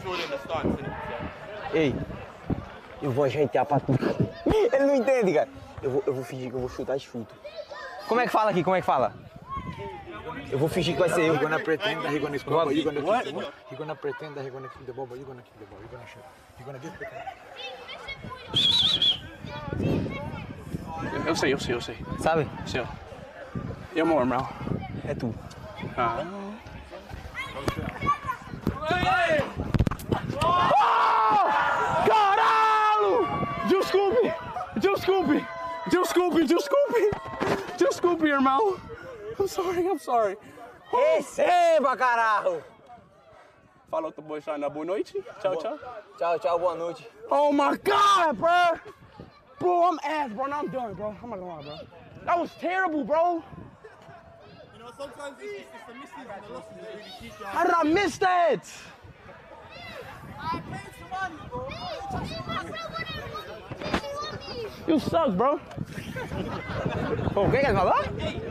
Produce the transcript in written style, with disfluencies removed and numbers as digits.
Ei, eu vou ajeitar pra tu. Ele não entende, cara. Eu vou fingir que eu vou chutar e chuto. Como é que fala aqui? Como é que fala? Eu vou fingir que vai ser eu. You're gonna pretend that he's gonna score, but you're gonna kick the ball. You're gonna pretend that he's gonna kick the ball, but you're gonna kick the ball. You're gonna shoot. You're gonna just pretend. Eu sei. Sabe? Sei. E amor, Mal? É tu. Ah. Caralho! Desculpe, irmão. I'm sorry. Receba, caralho! Falou, tô boa noite. Tchau. Tchau, boa noite. Oh my God, bro! Bro, I'm ass, bro. Now I'm done, bro. I'm not gonna lie, bro. That was terrible, bro. You know, sometimes it's the misses and the losses that really teach you. How did I miss that? I paid some money, bro. You suck, bro. Pô, o que ele falou?